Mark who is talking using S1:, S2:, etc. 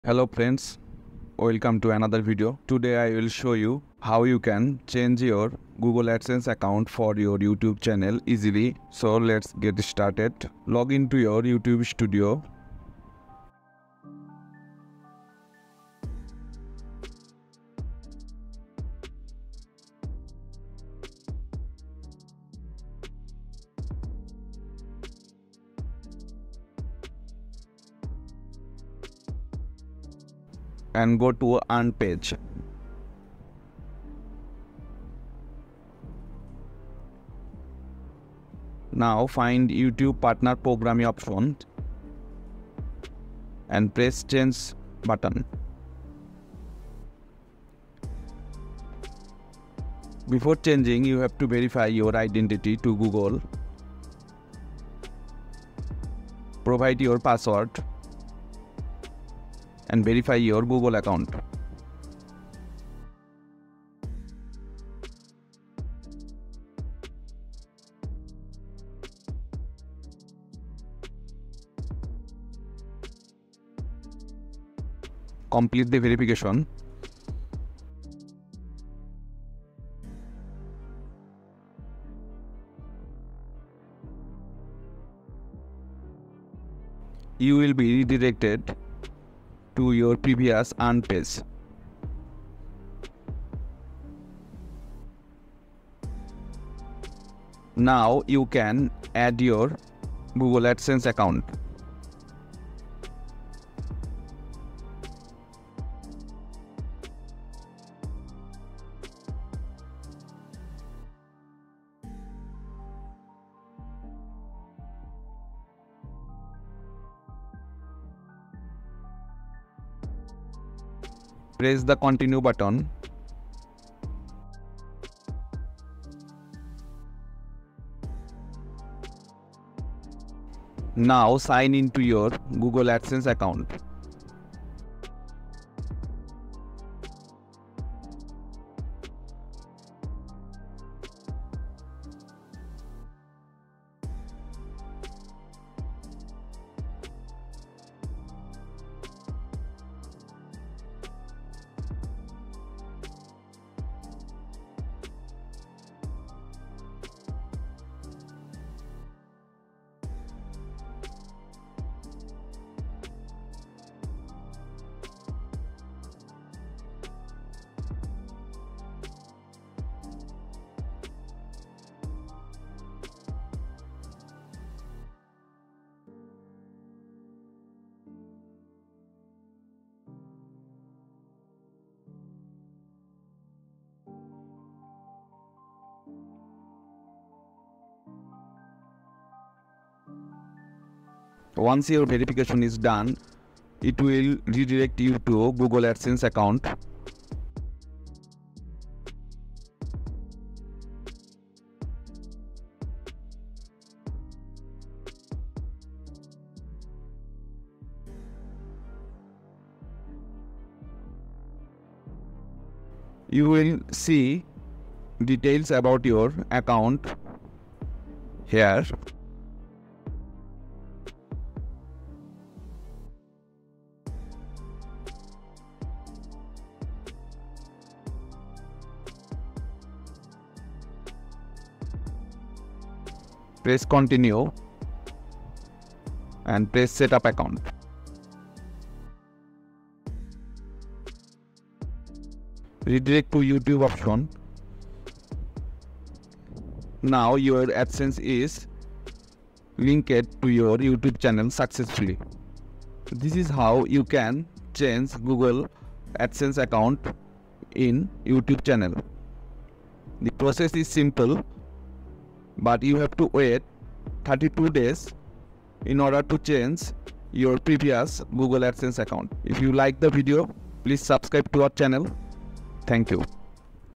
S1: Hello friends, welcome to another video. Today I will show you how you can change your Google AdSense account for your YouTube channel easily. So let's get started. Log into your YouTube studio. And go to Earn page. Now find YouTube Partner Program option and press Change button. Before changing, you have to verify your identity to Google. Provide your password and verify your Google account. Complete the verification. You will be redirected to your previous Earn page. Now you can add your Google AdSense account. Press the continue button. Now sign into your Google AdSense account. Once your verification is done, it will redirect you to Google AdSense account. You will see details about your account here. Press continue and press set up account. Redirect to YouTube option. Now your AdSense is linked to your YouTube channel successfully. This is how you can change Google AdSense account in YouTube channel. The process is simple, but you have to wait 32 days in order to change your previous Google AdSense account. If you like the video, please subscribe to our channel. Thank you.